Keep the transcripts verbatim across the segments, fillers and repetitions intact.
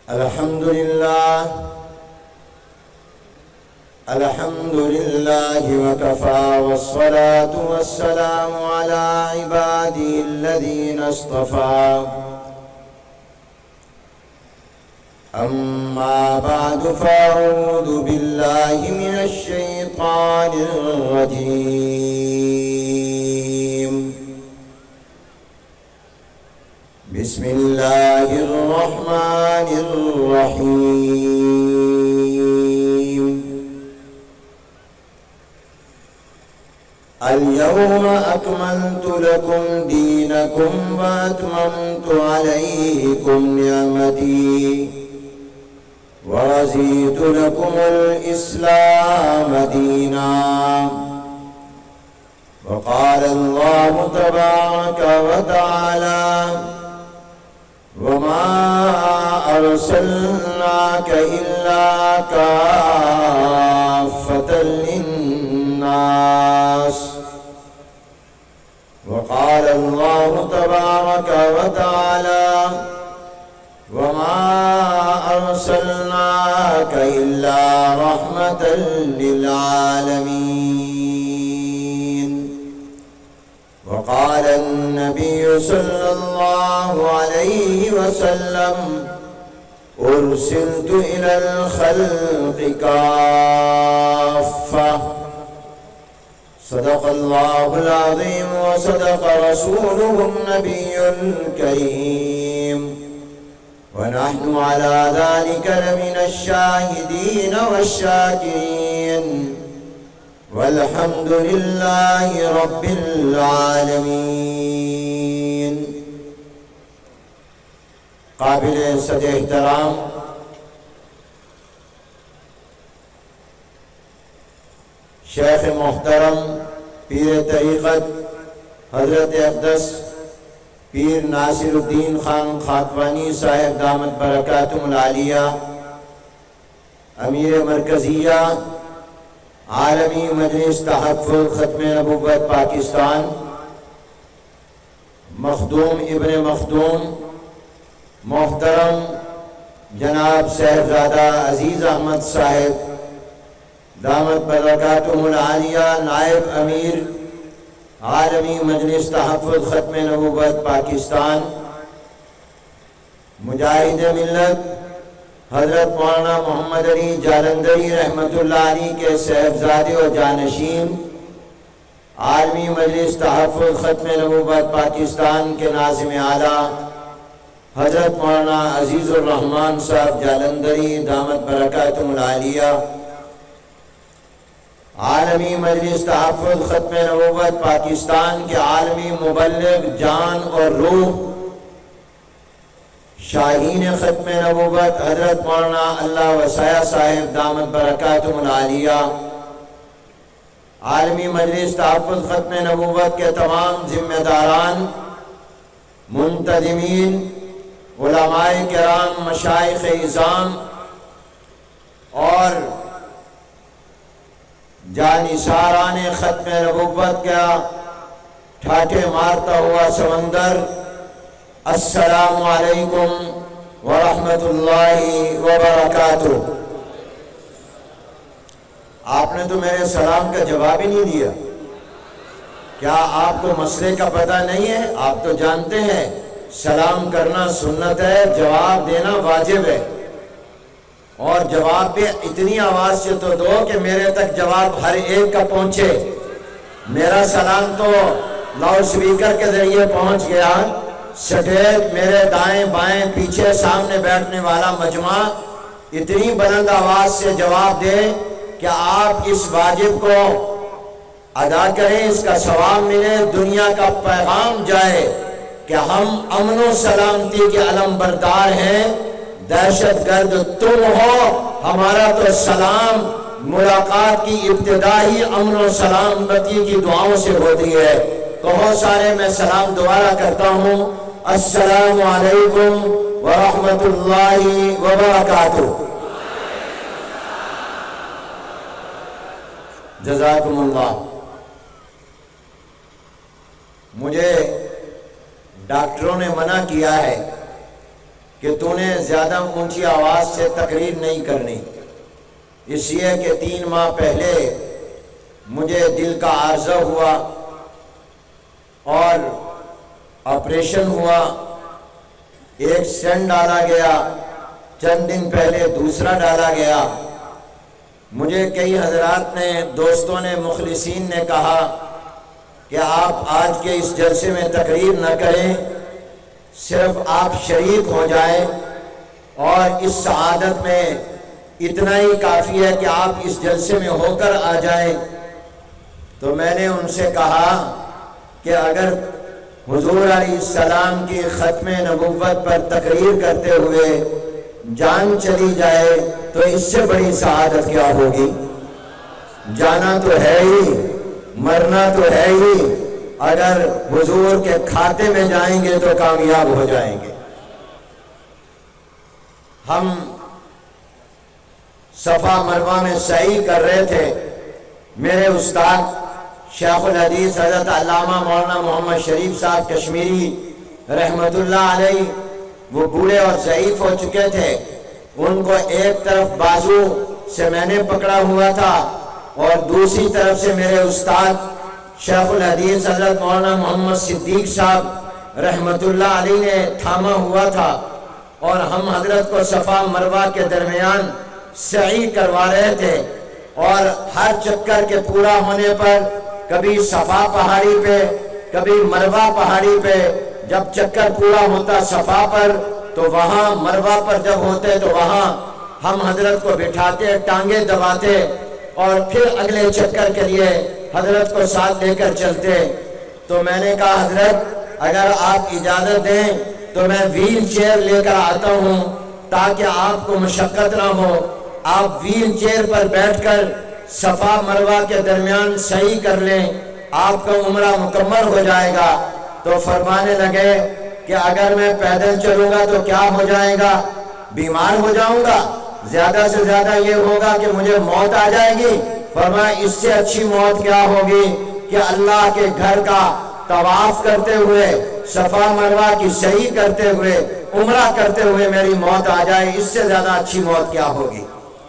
الحمد لله الحمد لله وكفى والصلاة والسلام على عباده الذين اصطفى أما بعد فأعوذ بالله من الشيطان الرجيم بسم الله الرحمن الرحيم اليوم أكملت لكم دينكم وأتممت عليكم نعمتي ورضيت لكم الإسلام دينا. وقال الله تبارك وتعالى وما أرسلناك إلا كافة للناس. وقال الله تبارك وتعالى وما أرسلناك إلا رحمة للعالمين. وقال النبي صلى الله عليه وسلم أرسلت إلى الخلق كافة. صدق الله العظيم وصدق رسوله النبي الكريم ونحن على ذلك لمن الشاهدين والشاكرين والحمد لله رب العالمين. قابل صد احترام شیخ محترم پیر طریقت حضرت اقدس پیر ناصر الدین خان خاکوانی صاحب دامت برکاتہم العالیہ، امیر مرکزیہ عالمی مجلس تحفظ ختم نبوت پاکستان، مخدوم ابن مخدوم محترم جناب صاحبزادہ عزیز احمد صاحب دامت برکاتہم العالیہ، نائب امیر عالمی مجلس تحفظ ختم نبوت پاکستان، مجاہد ملت حضرت مولانا محمد علی جالندری رحمت اللہ علیہ کے صاحبزادے و جانشین، عالمی مجلس تحفظ ختم نبوت پاکستان کے ناظم اعلیٰ حضرت مولانا عزیز الرحمن صاحب جالندری دامت برکاتہم العالیہ، عالمی مجلس تحفظ ختم نبوت پاکستان کے عالمی مبلغ جان اور روح شاہین ختم نبوت حضرت مولانا اللہ وسایہ صاحب دامت برکاتہم العالیہ، عالمی مجلس تحفظ ختم نبوت کے تمام ذمہ داران، منتظمین، علماء کرام، مشائخ اعظام اور جانثاران ختم نبوت کا ٹھاٹھے مارتا ہوا سمندر، السلام علیکم ورحمت اللہ وبرکاتہ۔ آپ نے تو میرے سلام کا جواب ہی نہیں دیا۔ کیا آپ کو مسئلے کا پتہ نہیں ہے؟ آپ تو جانتے ہیں سلام کرنا سنت ہے، جواب دینا واجب ہے، اور جواب بھی اتنی آواز سے تو دو کہ میرے تک جواب ہر ایک کا پہنچے۔ میرا سلام تو لاؤڈ سپیکر کے ذریعے پہنچ گیا، سٹیج میرے دائیں بائیں پیچھے سامنے بیٹھنے والا مجمع اتنی بلند آواز سے جواب دے کہ آپ اس واجب کو ادا کریں، اس کا ثواب ملے، دنیا کا پیغام جائے کہ ہم امن و سلامتی کے علم بردار ہیں، دہشت گرد تم ہو۔ ہمارا تو سلام ملاقات کی ابتدا ہی امن و سلامتی کی دعاؤں سے ہوتی ہے۔ کہو سارے، میں سلام دوبارہ کرتا ہوں، السلام علیکم ورحمت اللہ وبرکاتہ۔ جزاکم اللہ۔ مجھے ڈاکٹروں نے منع کیا ہے کہ تو نے زیادہ اونچی آواز سے تقریر نہیں کرنی، اس لیے کہ تین ماہ پہلے مجھے دل کا عارضہ ہوا اور آپریشن ہوا، ایک سٹینٹ ڈالا گیا، چند دن پہلے دوسرا ڈالا گیا۔ مجھے کئی حضرات نے، دوستوں نے، مخلصین نے کہا کہ آپ آج کے اس جلسے میں تقریر نہ کریں، صرف آپ شریک ہو جائیں، اور اس سعادت میں اتنا ہی کافی ہے کہ آپ اس جلسے میں ہو کر آ جائیں۔ تو میں نے ان سے کہا کہ اگر حضور علیہ السلام کی ختم نبوت پر تقریر کرتے ہوئے جان چلی جائے تو اس سے بڑی سعادت کیا ہوگی؟ جانا تو ہے ہی، مرنا تو ہے ہی، اگر حضور کے کھاتے میں جائیں گے تو کامیاب ہو جائیں گے۔ ہم صفا مروہ میں سعی کر رہے تھے، میرے استاد شیخ الحدیث حضرت علامہ مولانا محمد شریف صاحب کشمیری رحمت اللہ علیہ، وہ بوڑھے اور ضعیف ہو چکے تھے، ان کو ایک طرف بازو سے میں نے پکڑا ہوا تھا اور دوسری طرف سے میرے استاد شیخ الحدیث حضرت مولانا محمد صدیق صاحب رحمت اللہ علیہ نے تھاما ہوا تھا، اور ہم حضرت کو صفا مروہ کے درمیان سعی کروا رہے تھے، اور ہر چکر کے پورا ہونے پر کبھی صفا پہاڑی پہ کبھی مروہ پہاڑی پہ، جب چکر پورا ہوتا صفا پر تو وہاں مروہ پر جب ہوتے تو وہاں ہم حضرت کو بٹھاتے، ٹانگیں دباتے، اور پھر اگلے چکر کے لیے حضرت کو ساتھ لے کر چلتے۔ تو میں نے کہا حضرت اگر آپ اجازت دیں تو میں ویل چیئر لے کر آتا ہوں تاکہ آپ کو مشقت نہ ہو، آپ ویل چیئر پر بیٹھ کر صفا مروہ کے درمیان سعی کر لیں، آپ کا عمرہ مکمل ہو جائے گا۔ تو فرمانے لگے کہ اگر میں پیدل چلوں گا تو کیا ہو جائے گا؟ بیمار ہو جاؤں گا، زیادہ سے زیادہ یہ ہوگا کہ مجھے موت آ جائے گی۔ فرمایا اس سے اچھی موت کیا ہوگی کہ اللہ کے گھر کا طواف کرتے ہوئے، صفا مروہ کی سعی کرتے ہوئے، عمرہ کرتے ہوئے میری موت آ جائے، اس سے زیادہ اچھی موت کیا ہوگی؟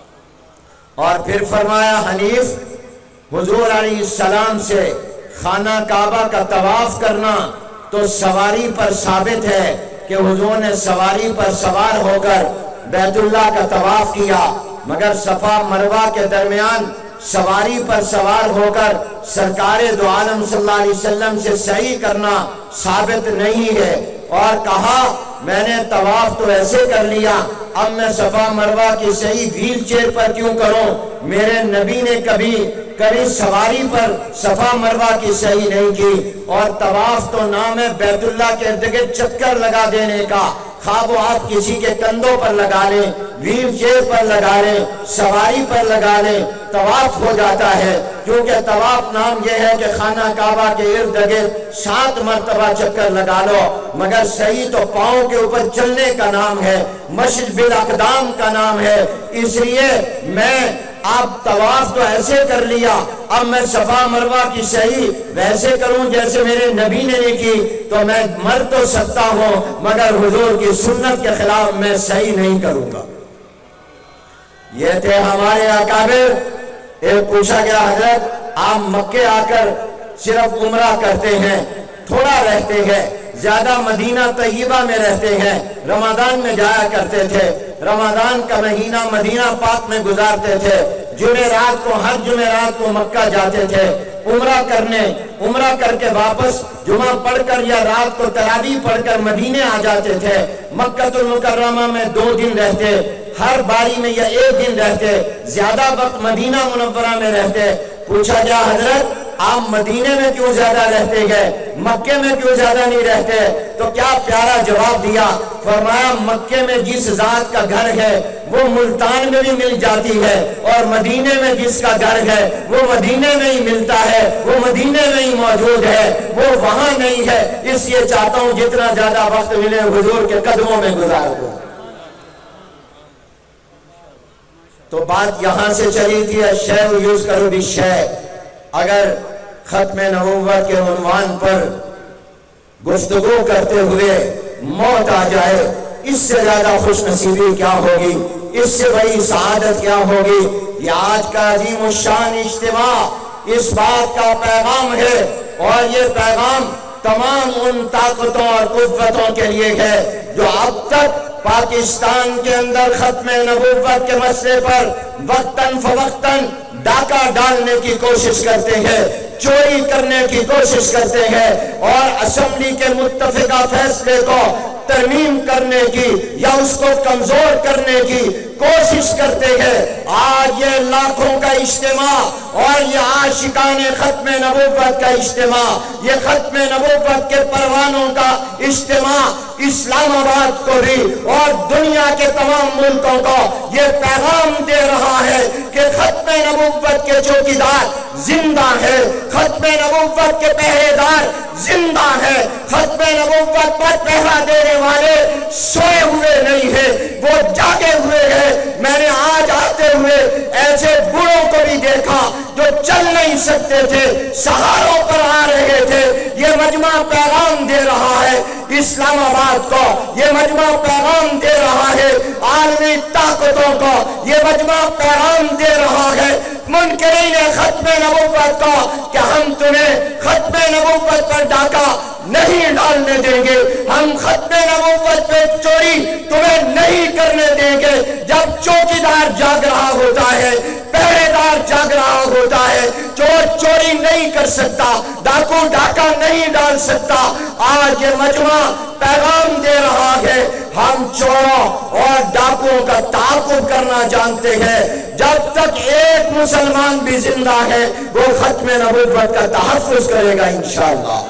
اور پھر فرمایا حنیف، حضور علیہ السلام سے خانہ کعبہ کا طواف کرنا تو سواری پر ثابت ہے کہ حضور نے سواری پر سوار ہو کر بیت اللہ کا طواف کیا، مگر صفا مروہ کے درمیان سواری پر سوار ہو کر سرکار دو عالم صلی اللہ علیہ وسلم سے سعی کرنا ثابت نہیں ہے۔ اور کہا میں نے طواف تو ایسے کر لیا، اب میں صفا مروہ کی سعی ویل چیئر پر کیوں کروں؟ میرے نبی نے کبھی کبھی سواری پر صفا مروہ کی سعی نہیں کی، اور طواف تو نام ہے بیت اللہ کے ارد گرد چکر لگا دینے کا، خواہ وہ آپ کسی کے کندھوں پر لگا لیں، ویل چیئر پر لگا لیں، سواری پر لگا لیں، طواف ہو جاتا ہے۔ کیونکہ طواف نام یہ ہے کہ خانہ کعبہ کے ارد گرد سات مرتبہ چکر لگا لو، مگر صحیح تو پاؤں کے اوپر چلنے کا نام ہے، مشی بالاقدام کا نام ہے۔ اس لیے میں اب طواف تو ایسے کر لیا، اب میں صفا مروہ کی سعی ویسے کروں جیسے میرے نبی نے نہیں کی، تو میں مر تو سکتا ہوں مگر حضور کی سنت کے خلاف میں سعی نہیں کروں گا۔ یہ تھے ہمارے اکابر۔ ایک پوچھا گیا حضرت آپ مکے آ کر صرف عمرہ کرتے ہیں، تھوڑا رہتے ہیں، زیادہ مدینہ طیبہ میں رہتے ہیں، رمضان میں جایا کرتے تھے، رمضان کا مہینہ مدینہ پاک میں گزارتے تھے، جمعرات کو ہر جمعرات کو مکہ جاتے تھے عمرہ کرنے، عمرہ کر کے واپس جمعہ پڑھ کر یا رات کو تراویح پڑھ کر مدینے آ جاتے تھے، مکہ المکرمہ میں دو دن رہتے، ہر باری میں یا ایک دن رہتے، زیادہ وقت مدینہ منورہ میں رہتے۔ پوچھا گیا حضرت آپ مدینے میں کیوں زیادہ رہتے گئے، مکے میں کیوں زیادہ نہیں رہتے؟ تو کیا پیارا جواب دیا، فرمایا مکے میں جس ذات کا گھر ہے وہ ملتان میں بھی مل جاتی ہے، اور مدینے میں جس کا گھر ہے وہ مدینے میں ہی ملتا ہے، وہ مدینے میں ہی موجود ہے، وہ وہاں نہیں ہے۔ اس لیے چاہتا ہوں جتنا زیادہ وقت ملے حضور کے قدموں میں گزار دوں۔ تو بات یہاں سے چلی تھی الشیء یذکر بالشیء۔ اگر ختم نبوت کے عنوان پر گفتگو کرتے ہوئے موت آ جائے اس سے زیادہ خوش نصیبی کیا ہوگی، اس سے بڑی سعادت کیا ہوگی۔ یہ آج کا عظیم الشان اجتماع اس بات کا پیغام ہے، اور یہ پیغام تمام ان طاقتوں اور قوتوں کے لیے ہے جو اب تک پاکستان کے اندر ختم نبوت کے مسئلے پر وقتاً فوقتاً ڈاکہ ڈالنے کی کوشش کرتے ہیں، چوری کرنے کی کوشش کرتے ہیں، اور اسمبلی کے متفقہ فیصلے کو ترمیم کرنے کی یا اس کو کمزور کرنے کی کوشش کرتے ہیں۔ آج یہ لاکھوں کا اجتماع اور یہ عاشقان ختم نبوت کا اجتماع، یہ ختم نبوت کے پروانوں کا اجتماع اسلام آباد کو بھی اور دنیا کے تمام ملکوں کو یہ پیغام دے رہا ہے کہ ختم نبوت کے چوکیدار زندہ ہے، ختم نبوت کے پہرے دار زندہ ہے، ختم نبوت پر پہرا دینے والے سوئے ہوئے نہیں ہیں، وہ جاگے ہوئے ہیں۔ میں نے آج آتے ہوئے ایسے بڑوں کو بھی دیکھا جو چل نہیں سکتے تھے، سہاروں پر آ رہے تھے۔ یہ مجمع پیغام دے رہا ہے اسلام آباد کو، یہ مجمع پیغام دے رہا ہے عالمی طاقتوں کو، یہ مجمع پیغام دے رہا ہے منکرین ختم نبوت کو کہ ہم تمہیں ختم نبوت پر ڈاکہ نہیں ڈالنے دیں گے، ہم ختم نبوت پہ چوری تمہیں نہیں کرنے دیں گے۔ جب چوکیدار جاگ رہا ہوتا ہے، پہرے دار جاگ رہا ہوتا ہے، چور چوری نہیں کر سکتا، ڈاکو ڈاکہ نہیں ڈال سکتا۔ آج یہ مجمع پیغام دے رہا ہے ہم چوروں اور ڈاکوؤں کا تعاقب کرنا جانتے ہیں۔ جب تک ایک مسلمان بھی زندہ ہے وہ ختم نبوت کا تحفظ کرے گا انشاءاللہ۔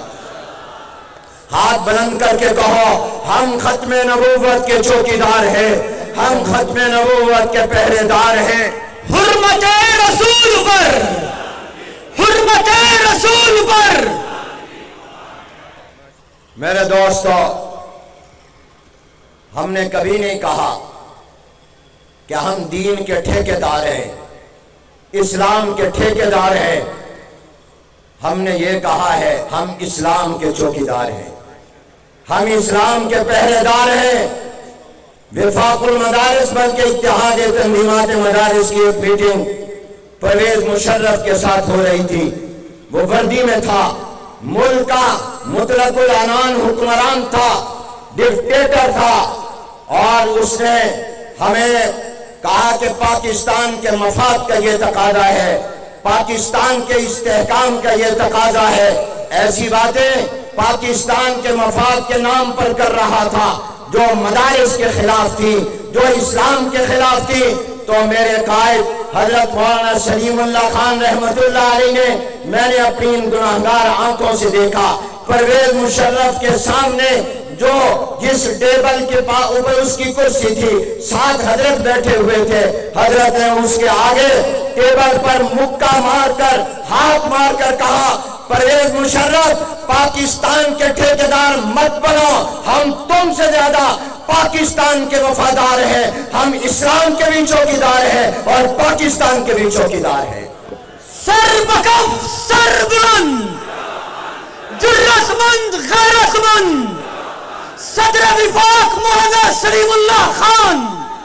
ہاتھ بلند کر کے کہو ہم ختم نبوت کے چوکیدار ہیں، ہم ختم نبوت کے پہرے دار ہیں۔ حرمت رسول پر، حرمت رسول پر۔ میرے دوستو، ہم نے کبھی نہیں کہا کہ ہم دین کے ٹھیکیدار ہیں، اسلام کے ٹھیکیدار ہیں۔ ہم نے یہ کہا ہے ہم اسلام کے چوکیدار ہیں، ہم اسلام کے پہرے دار ہیں۔ وفاق المدارس بلکہ اتحاد تنظیمات مدارس کی ایک میٹنگ پرویز مشرف کے ساتھ ہو رہی تھی، وہ وردی میں تھا، ملک کا مطلق العنان حکمران تھا، ڈکٹیٹر تھا، اور اس نے ہمیں کہا کہ پاکستان کے مفاد کا یہ تقاضا ہے، پاکستان کے استحکام کا یہ تقاضا ہے۔ ایسی باتیں پاکستان کے مفاد کے نام پر کر رہا تھا جو مدارس کے خلاف تھی، جو اسلام کے خلاف تھی۔ تو میرے قائد حضرت مولانا سلیم اللہ خان رحمت اللہ علیہ نے، میں نے اپنی ان گناہگار آنکھوں سے دیکھا پرویز مشرف کے سامنے جو جس ٹیبل کے اوپر اس کی کرسی تھی، ساتھ حضرت بیٹھے ہوئے تھے، حضرت نے اس کے آگے ٹیبل پر مکہ مار کر ہاتھ مار کر کہا پرویز مشرف پاکستان کے ٹھیکیدار مت بنو، ہم تم سے زیادہ پاکستان کے وفادار ہیں، ہم اسلام کے بھی چوکیدار ہیں اور پاکستان کے بھی چوکیدار ہیں۔ سر بکف سر بلند، جرت مند غیرت مند، صدر وفاق مولانا سلیم اللہ خان۔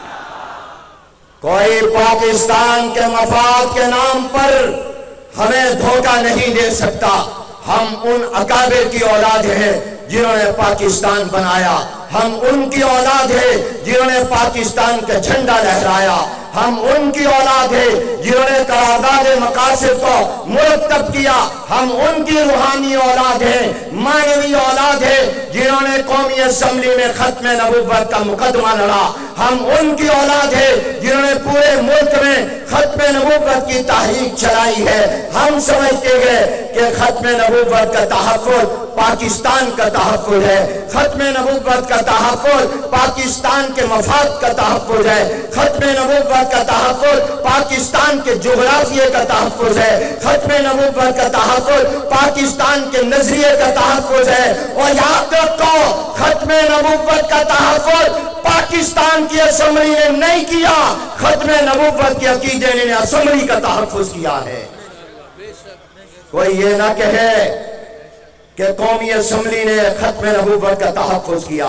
کوئی پاکستان کے مفاد کے نام پر ہمیں دھوکہ نہیں دے سکتا۔ ہم ان اکابر کی اولاد ہیں جنہوں نے پاکستان بنایا، ہم ان کی اولاد ہیں جنہوں نے پاکستان کا جھنڈا لہرایا، ہم ان کی اولاد ہیں جنہوں نے قرارداد مقاصد کو مرتب کیا، ہم ان کی روحانی اولاد ہیں، معنوی اولاد ہیں جنہوں نے قومی اسمبلی میں ختم نبوت کا مقدمہ لڑا، ہم ان کی اولاد ہیں جنہوں نے پورے ملک میں ختم نبوت کی تحریک چلائی ہے۔ ہم سمجھتے ہیں کہ ختم نبوت کا تحفظ پاکستان کا تحفظ ہے، ختم نبوت کا تحفظ پاکستان کے مفاد کا تحفظ ہے، ختم نبوت کا تحفظ پاکستان کے جغرافیے کا تحفظ ہے، ختم نبوت کا تحفظ پاکستان کے نظریے کا تحفظ ہے۔ اور یاد رکھو ختم نبوت کا تحفظ پاکستان کی اسمبلی نے نہیں کیا، ختم نبوت کے عقیدے نے اسمبلی کا تحفظ کیا ہے۔ کوئی یہ نہ کہے کہ قومی اسمبلی نے ختم نبوت کا تحفظ کیا،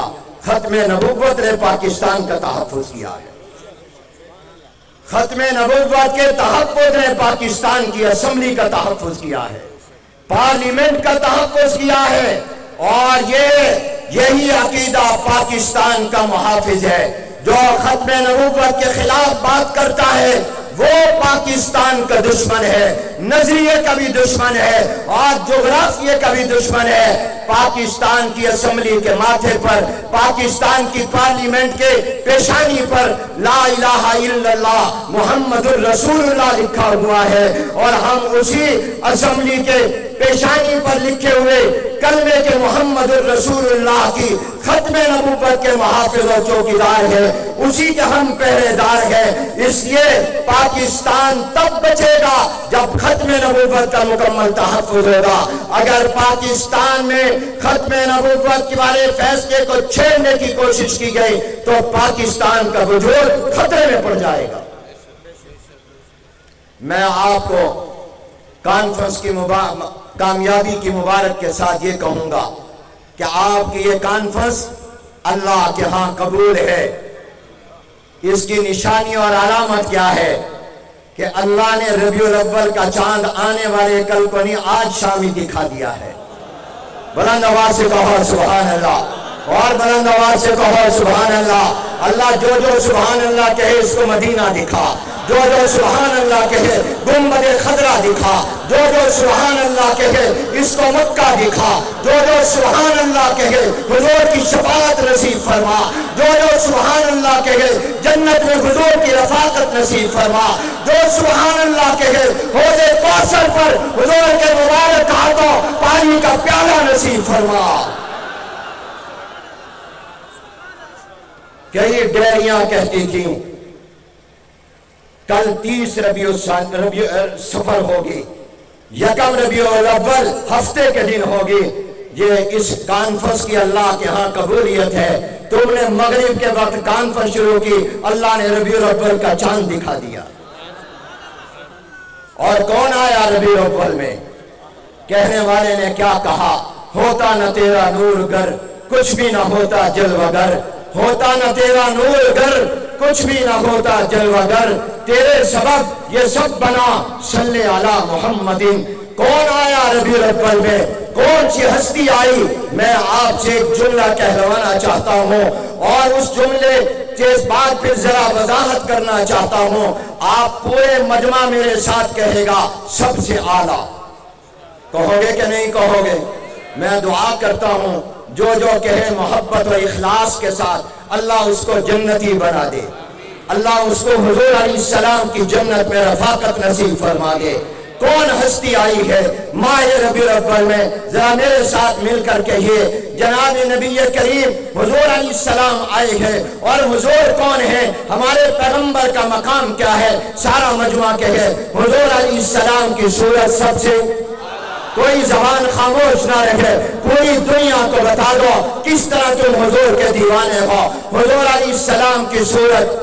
ختم नबुव्वत ने पाकिस्तान का तहफ़्फ़ुज़ किया है। ख़त्म नबुव्वत के तहफ़्फ़ुज़ ने पाकिस्तान की असम्बली का तहफ़्फ़ुज़ किया है, पार्लियामेंट का तहफ़्फ़ुज़ किया है। और ये यही अकीदा पाकिस्तान का मुहाफ़िज़ है। जो ख़त्म नबुव्वत के खिलाफ बात करता है वो पाकिस्तान का दुश्मन है, नजरिए का भी दुश्मन है और जोग्राफिये का भी दुश्मन है। पाकिस्तान की असम्बली के माथे पर, पाकिस्तान की पार्लियामेंट के पेशानी पर ला इलाहा इल्लल्लाह मुहम्मदुर रसूलुल्लाह लिखा हुआ है और हम उसी असम्बली के पेशानी पर लिखे हुए कलमे के मुहम्मदुर रसूलुल्लाह की खत्म नबुव्वत के मुहाफ़िज़ और चौकीदार है, उसी के हम पहरेदार हैं। इसलिए पाकिस्तान तब बचेगा जब खत्म नबुव्वत का मुकम्मल तहफ़्फ़ुज़ होगा। अगर पाकिस्तान में खत्म नबुव्वत के वाले फैसले को छेड़ने की कोशिश की गई तो पाकिस्तान का वजूद खतरे में पड़ जाएगा। मैं आपको कॉन्फ्रेंस की कामयाबी की मुबारक के साथ ये कहूंगा कि आपकी ये कॉन्फ्रेंस अल्लाह के यहाँ कबूल है। इसकी निशानी और अलामत क्या है कि अल्लाह ने रबीउल अव्वल का चांद आने वाले कल को नहीं आज शाम ही दिखा दिया है। बुलंद आवाज से कहो सुभान अल्लाह, और बुलंद आवाज से कहो सुभान अल्लाह। अल्लाह जो जो सुभान अल्लाह कहे इसको मदीना दिखा, जो जो सुभान अल्लाह कहे गुंबद खदरा दिखा, जो जो सुभान अल्लाह कहे इसको मक्का दिखा, जो जो सुभान अल्लाह कहे हुजूर की शफाअत नसीब फरमा, जो जो सुभान अल्लाह कहे जन्नत में हुजूर की रफाकत नसीब फरमा, जो सुभान अल्लाह कहे हौज़े कौसर पर हुजूर के मुबारक हाथों पानी का प्याला नसीब फरमा। कई डेरियां कहती थी कल तीस रबीउ रबीउ सफर होगी, यकम रबीउल अव्वल हफ्ते के दिन होगी। ये इस कॉन्फ्रेंस की अल्लाह के यहाँ कबूलियत है। तुमने मगरिब के वक्त कॉन्फ्रेंस शुरू की, अल्लाह ने रबीउल अव्वल का चांद दिखा दिया। और कौन आया रबीउल अव्वल में? कहने वाले ने क्या कहा? होता न तेरा नूर गर कुछ भी ना होता जलवागर, होता न तेरा नूर गर कुछ भी ना होता जलवागर, तेरे सबब ये सब बना सल्ले अला मुहम्मदिन। कौन आया रबीउल अव्वल में? कौन सी हस्ती आई? मैं आपसे एक जुमला कहलवाना चाहता हूँ और उस जुमले के बाद फिर जरा वजाहत करना चाहता हूँ। आप पूरे मजमा मेरे साथ कहेगा सबसे आला। कहोगे कि नहीं कहोगे? मैं दुआ करता हूँ जो जो कहे मोहब्बत और इखलास के साथ अल्लाह उसको जन्नती बना दे, अल्लाह उसको हुजूर अलैहिस्सलाम की जन्नत में रफाकत नसीब फरमा दे। कौन हस्ती आई है माह रबीउल अव्वल में? जरा मेरे साथ मिलकर कहिए जनाब नबी करीम हुजूर अलैहिस्सलाम आए हैं। और हुजूर कौन है? हमारे पैगंबर का मकाम क्या है? सारा मजमा कहे हुजूर अलैहिस्सलाम की सूरत सबसे। कोई जबान खामोश ना रहे, पूरी दुनिया को बता दो किस तरह तुम हुजूर के दीवाने हो। हुजूर अलैहिस्सलाम की सूरत,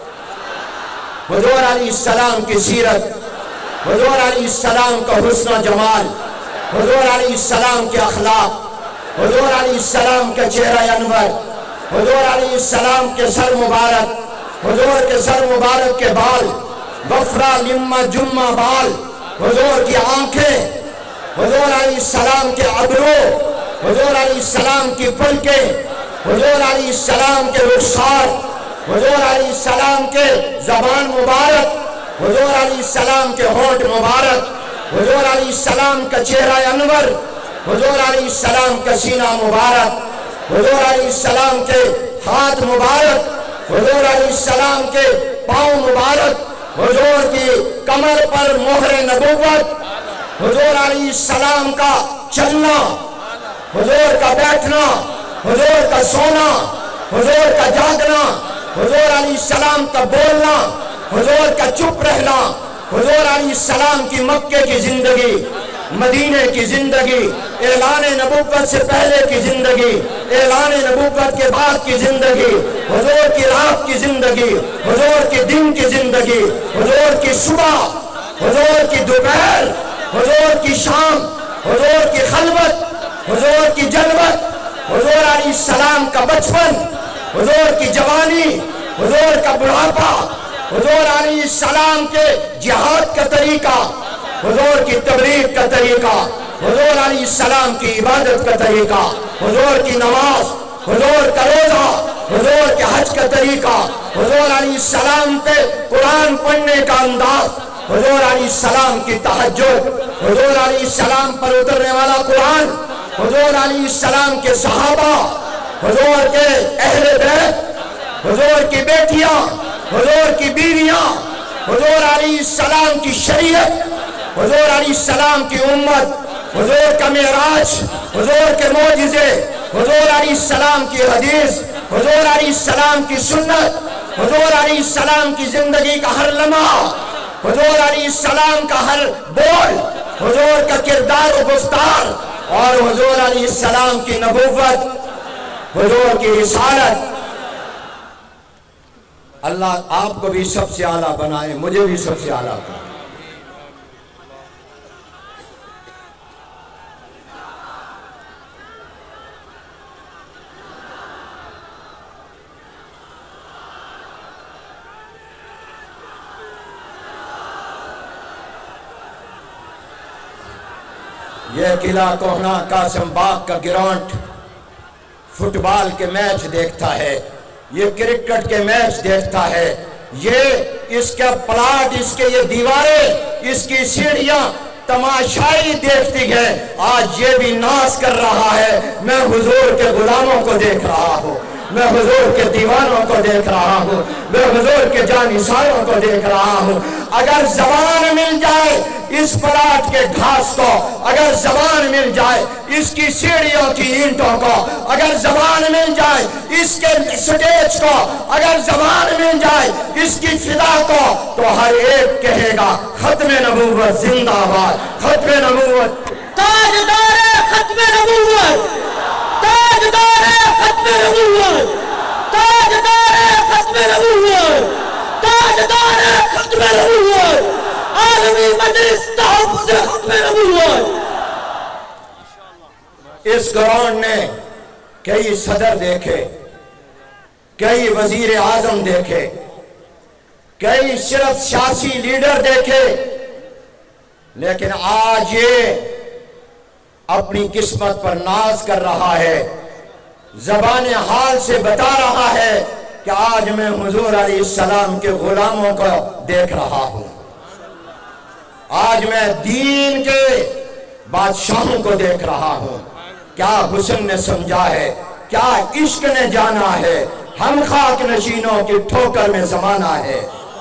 हुजूर अलैहिस्सलाम की सीरत, हुजूर अलैहिस्सलाम का हुस्न जमाल, हुजूर अलैहिस्सलाम के अखलाक, हुजूर अलैहिस्सलाम के चेहरा अनवर, हुजूर अलैहिस्सलाम के सर मुबारक, हुजूर के सर मुबारक के बाल, गफरा लिम्मा जुम्मा बाल, हुजूर की आंखें, हुजूर अलैहिस्सलाम के अबरू, हुजूर अलैहिस्सलाम की पलकें, हुजूर अलैहिस्सलाम के रुखसार, हुजूर अलैहिस्सलाम के जबान मुबारक, हुजूर अलैहिस्सलाम के होंठ मुबारक, हुजूर अलैहिस्सलाम का चेहरा अनवर, हुजूर अलैहिस्सलाम का सीना मुबारक, हुजूर अलैहिस्सलाम के हाथ मुबारक, हुजूर अलैहिस्सलाम के पाँव मुबारक, हुजूर की कमर पर मोहरे नबुव्वत, हुजूर अलैहिस्सलाम का चलना, हुजूर का बैठना, हुजूर का सोना, हुजूर का जागना, हुजूर अलैहिस्सलाम का बोलना, हुजूर का चुप रहना, हुजूर अलैहिस्सलाम की मक्के की जिंदगी, मदीने की जिंदगी, ऐलान नबुव्वत से पहले की जिंदगी, ऐलान नबुव्वत के बाद की जिंदगी, हुजूर की रात की जिंदगी, हुजूर के दिन की जिंदगी, हुजूर की सुबह, हुजूर की दोपहर, हुजूर की शाम, हुजूर की खलवत, हुजूर की जलवत, हुजूर अलैहिस्सलाम का बचपन, حضور کی جوانی، حضور کا بڑھاپا، حضور علیہ السلام کے جہاد کا طریقہ، حضور کی تبلیغ کا طریقہ، حضور علیہ السلام کی عبادت کا طریقہ، حضور کی نماز، حضور کا روزہ، حضور کے حج کا طریقہ، حضور علیہ السلام پہ قرآن پڑھنے کا انداز، حضور علیہ السلام کی تہجد، حضور علیہ السلام پر اترنے والا قرآن، حضور علیہ السلام کے صحابہ، حضور کے اہل بیت، حضور کی بیٹیاں، حضور کی بیویاں، حضور علیہ السلام کی شریعت، حضور علیہ السلام کی امت، حضور کا معراج، حضور کے معجزے، حضور علیہ السلام کی حدیث، حضور علیہ السلام کی سنت، حضور علیہ السلام کی زندگی کا ہر لمحہ، حضور علیہ السلام کا ہر بول، حضور کا کردار و گفتار، اور حضور علیہ السلام کی نبوت، حضور کی رسالت۔ اللہ آپ کو بھی سب سے اعلیٰ بنائے، مجھے بھی سب سے اعلیٰ بنائے۔ یہ قلعہ کوہنا قاسم باغ کا گراؤنڈ فٹ بال کے میچ دیکھتا ہے، یہ کرکٹ کے میچ دیکھتا ہے، یہ اس کا پلاٹ، اس کے یہ دیواریں، اس کی سیڑھیاں تماشائی دیکھتی ہے۔ آج یہ بھی ناز کر رہا ہے، میں حضور کے غلاموں کو دیکھ رہا ہوں، میں حضور کے دیوانوں کو دیکھ رہا ہوں، میں حضور کے جانثاروں کو دیکھ رہا ہوں۔ اگر زبان مل جائے اس پلاٹ کے گھاس کو، اگر زبان مل جائے اس کی سیڑھیوں کی اینٹوں کو، اگر زبان مل جائے اس کے سٹیج کو، اگر زبان مل جائے اس کی فضا کو، تو ہر ایک کہے گا ختم نبوت زندہ باد، ختم نبوت، تاجدار ختم نبوت، تاجدار ختم نبوت، تاجدار ختم نبوت، تاجدار ختم نبوت، عالمی مجلس تحفظ ختم نبوت۔ اس گراؤنڈ نے کئی صدر دیکھے، کئی وزیر اعظم دیکھے، کئی صرف سیاسی لیڈر دیکھے، لیکن آج یہ اپنی قسمت پر ناز کر رہا ہے، زبان حال سے بتا رہا ہے کہ آج میں حضور علیہ السلام کے غلاموں کو دیکھ رہا ہوں، آج میں دین کے بادشاہوں کو دیکھ رہا ہوں۔ کیا حسن نے سمجھا ہے، کیا عشق نے جانا ہے، ہم خاک نشینوں کی ٹھوکر میں زمانہ ہے۔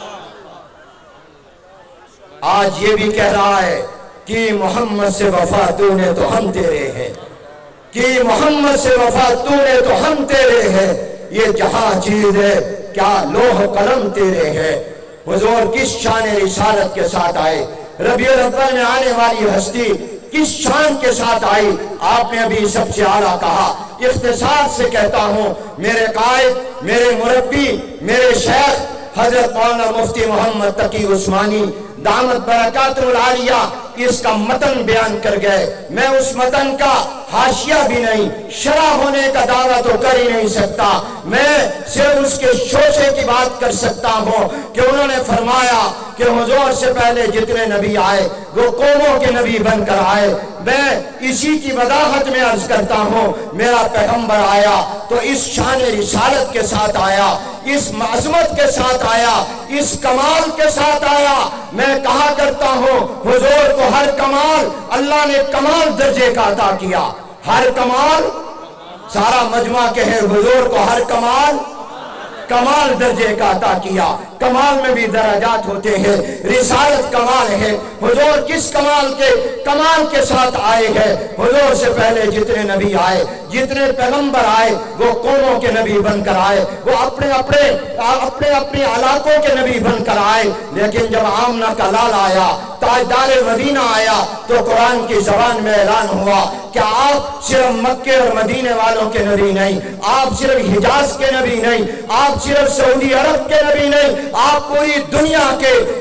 آج یہ بھی کہہ رہا ہے کہ محمد سے وفا تو نے تو ہم تیرے ہیں، کہ محمد سے وفا تو نے تو ہم تیرے ہیں، یہ جہاں چیز ہے کیا لوح قلم تیرے ہیں۔ حضور کس شان رسالت کے ساتھ آئے، ربیع الاول میں آنے والی ہستی کس شان کے ساتھ آئی، آپ نے ابھی سب سے اعلیٰ کہا۔ اختصار سے کہتا ہوں، میرے قائد، میرے مربی، میرے شیخ حضرت مولانا مفتی محمد تقی عثمانی دامت برکاتہ العالیہ اس کا متن بیان کر گئے۔ میں اس متن کا حاشیہ بھی نہیں، شرح ہونے کا دعویٰ تو کر ہی نہیں سکتا، میں صرف اس کے شوشے کی بات کر سکتا ہوں کہ انہوں نے فرمایا کہ حضور سے پہلے جتنے نبی آئے وہ قوموں کے نبی بن کر آئے۔ میں اسی کی وضاحت میں عرض کرتا ہوں، میرا پیغمبر آیا تو اس شان رسالت کے ساتھ آیا، اس عظمت کے ساتھ آیا، اس کمال کے ساتھ آیا۔ میں کہا کرتا ہوں حضور کو ہر کمال اللہ نے کمال درجے کا عطا کیا، ہر کمال، سارا مجمع کہے حضور کو ہر کمال کمال درجے کا عطا کیا۔ کمال میں بھی درجات ہوتے ہیں، رسالت کمال ہے۔ حضور کس کمال کے کمال کے ساتھ آئے ہیں؟ حضور سے پہلے جتنے نبی آئے، جتنے پیغمبر آئے وہ قوموں کے نبی بن کر آئے، وہ اپنے اپنے اپنے اپنے علاقوں کے نبی بن کر آئے۔ لیکن جب آمنہ کا لال آیا، تاجدار مدینہ آیا، تو قرآن کی زبان میں اعلان ہوا کہ آپ صرف مکے اور مدینے والوں کے نبی نہیں، آپ صرف حجاز کے نبی نہیں، آپ صرف سعودی عرب کے نبی نہیں، آپ پوری دنیا کے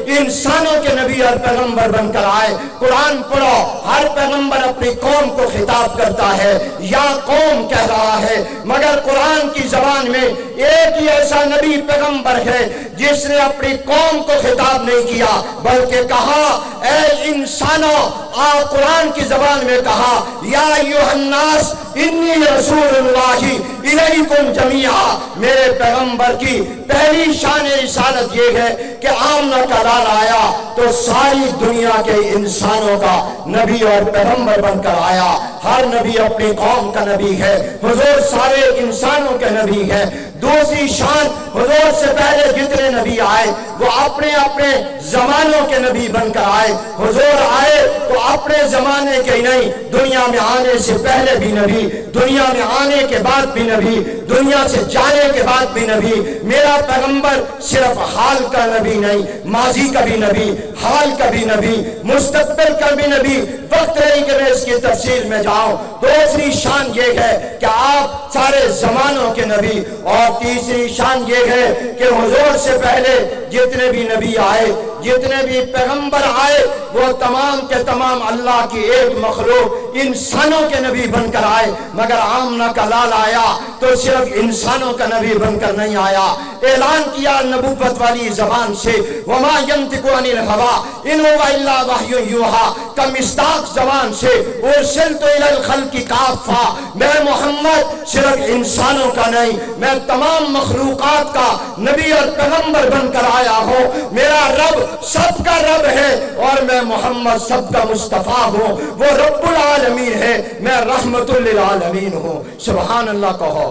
इंसानों के नबी और पैगंबर बनकर आए। कुरान पढ़ो, हर पैगंबर अपनी कौम को खिताब करता है, या कौम कह रहा है, मगर कुरान की जबान में एक ही ऐसा नबी पैगंबर है जिसने अपनी कौम को खिताब नहीं किया, बल्कि कहा ऐ इंसानों, आ कुरान की जबान में कहा या अय्युहन्नास इन्नी रसूलुल्लाहि इलैकुम जमीआ। मेरे पैगंबर की पहली शान रिसालत ये है कि आमना का लाल आया तो सारी दुनिया के इंसानों का नबी और पैगंबर बनकर आया। हर नबी अपनी कौम का नबी है, हुजूर सारे इंसानों के नबी है। दूसरी शान, हुजूर से पहले जितने नबी आए वो अपने अपने जमानों के नबी बनकर आए। हुजूर आए तो अपने जमाने के नहीं, दुनिया में आने से पहले भी नबी, दुनिया में आने के बाद भी नबी, दुनिया से जाने के बाद भी नबी। मेरा पैगंबर सिर्फ हाल का नबी नहीं, माजी का भी नबी, हाल का भी नबी, मुस्तकबिल का भी नबी। वक्त नहीं कि मैं इसकी तफसील में जाऊं। दूसरी शान ये है कि आप सारे जमानों के नबी, और तीसरी शान ये है कि हुजूर से पहले जितने भी नबी आए, जितने भी पैगंबर आए, वो तमाम के तमाम अल्लाह की एक मखलूक इंसानों के नबी बनकर आए। मगर आमना का लाल आया तो सिर्फ इंसानों का नबी बनकर नहीं आया, ऐलान किया नबूवत वाली जबान से, वमा यंतिकु अनिल हवा इन हुवा इल्ला वह्युन यूहा, का मिस्दाक जबान से, उरसिलतु इलल खल्क़ि काफ़ा, मैं मोहम्मद सिर्फ इंसानों का नहीं, मैं तमाम मखलूकात का नबी और पैगंबर बनकर आया हूँ। मेरा रब सबका रब है और मैं मोहम्मद सबका मुस्तफा हूँ। वो रब्बुल आलमीन है, मैं रहमतुल लिल आलमीन हूँ। सुभान अल्लाह कहो,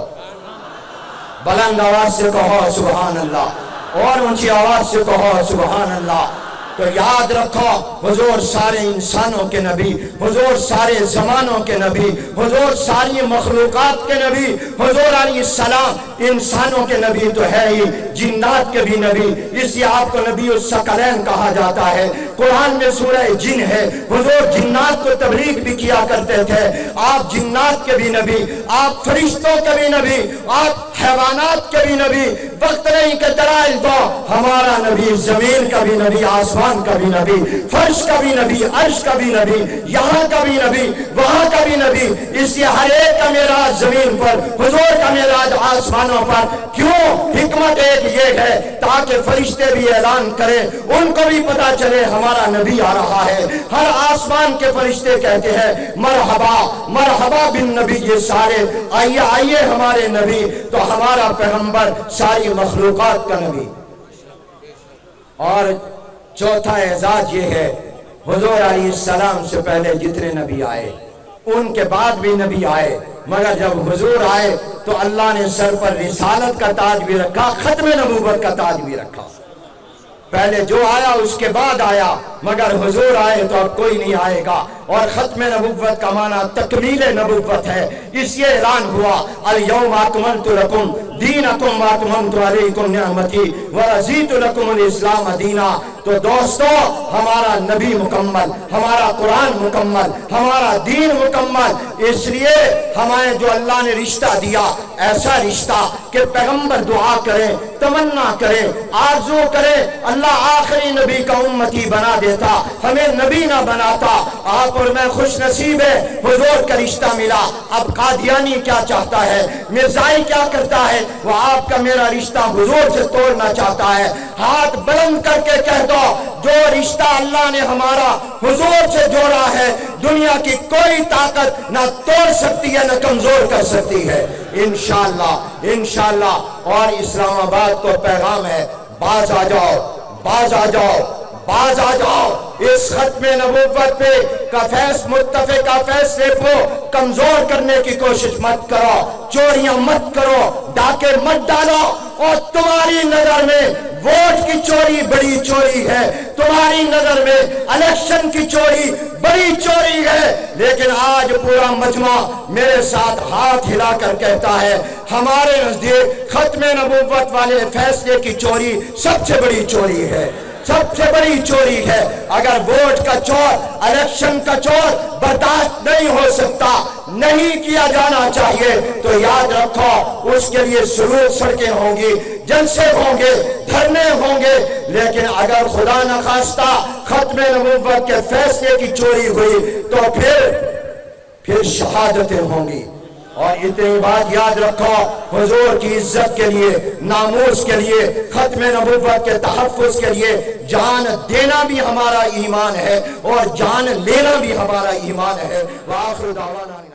बुलंद आवाज से कहो सुभान अल्लाह, और ऊंची आवाज से कहो सुभान अल्लाह। तो याद रखो, हुजूर सारे इंसानों के नबी, हुजूर सारे जमानों के नबी, हुजूर सारी मखलूकात के नबी, हुजूर अलैहिस्सलाम इंसानों के नबी तो है ही, जिन्नात के भी नबी, इसलिए आपको नबी उस-सकलैन कहा जाता है। कुरान में सूरह जिन है, हुजूर जिन्नात को तबलीग भी किया करते थे। आप जिन्नात के भी नबी, आप फरिश्तों के भी नबी, आप हैवानात के भी नबी। वक्त नहीं के दलाइल दो, हमारा नबी जमीन का भी नबी, आसमान का भी नबी, फर्श का भी नबी, अर्श का भी नबी, यहाँ का भी नबी, वहाँ का भी नबी। इसलिए हर एक का मेराज जमीन पर, हुजूर का मेराज आसमानों पर। क्यों? हिकमत एक ये है ताकि फरिश्ते भी ऐलान करें, उनको भी पता चले हमारा नबी आ रहा है। हर आसमान के फरिश्ते कहते हैं मरहबा मरहबा बिन नबी, ये सारे आइए आइए हमारे नबी। तो हमारा पैगंबर सारी मखलूकात का नबी। और चौथा एजाज ये है, हुजूर अलैहिस्सलाम से पहले जितने नबी आए, उनके बाद भी नबी आए, मगर जब हुजूर आए तो अल्लाह ने सर पर रिसालत का ताज भी रखा, खत्म नबूवत का ताज भी रखा। पहले जो आया उसके बाद आया, मगर हुजूर आए तो अब कोई नहीं आएगा। और खत्म नबूवत का माना तकमील नबूवत है। इसलिए ऐलान हुआ अल यौम अकमलतु लकुम दीनकुम व अतममतु अलैकुम निअमती व रज़ीतु लकुमुल इस्लाम दीना। तो दोस्तों, हमारा नबी मुकम्मल, हमारा कुरान मुकम्मल, हमारा दीन मुकम्मल। इसलिए हमें जो अल्लाह ने रिश्ता दिया, ऐसा रिश्ता कि पैगंबर दुआ करें, तमन्ना करें, आरज़ू करें, अल्लाह आखिरी नबी का उम्मती बना देता, हमें नबी ना बनाता। आप और मैं खुश नसीब है, हुजूर का रिश्ता मिला। अब कादियानी क्या चाहता है, मिर्जाई क्या करता है, वो आपका मेरा रिश्ता हुजूर से तोड़ना चाहता है। हाथ बुलंद करके कह दो, जो रिश्ता अल्लाह ने हमारा हुजूर से जोड़ा है, दुनिया की कोई ताकत ना तोड़ सकती है, ना कमजोर कर सकती है। इंशाअल्लाह इंशाअल्लाह। और इस्लामाबाद को पैगाम है, बाज आ जाओ, बाज आ जाओ, बाज आ जाओ। इस खत्म नबूवत पे का फैस मुत्तफ़िका फैसले को कमजोर करने की कोशिश मत करो, चोरियां मत करो, डाके मत डालो। और तुम्हारी नजर में वोट की चोरी बड़ी चोरी है, तुम्हारी नजर में इलेक्शन की चोरी बड़ी चोरी है। लेकिन आज पूरा मजमा मेरे साथ हाथ हिलाकर कहता है, हमारे नजदीक खत्म नबूवत वाले फैसले की चोरी सबसे बड़ी चोरी है। सबसे बड़ी चोरी है। अगर वोट का चोर, इलेक्शन का चोर बर्दाश्त नहीं हो सकता, नहीं किया जाना चाहिए, तो याद रखो उसके लिए जरूर सड़कें होंगी, जलसे होंगे, धरने होंगे। लेकिन अगर खुदा न खास्ता खत्म नबूवत के फैसले की चोरी हुई तो फिर फिर शहादतें होंगी। और इतनी बात याद रखो, हुजूर की इज्जत के लिए, नामूस के लिए, खत्म नबूवत के तहफ़्फ़ुज़ के लिए जान देना भी हमारा ईमान है और जान लेना भी हमारा ईमान है। व आखिर दावाना।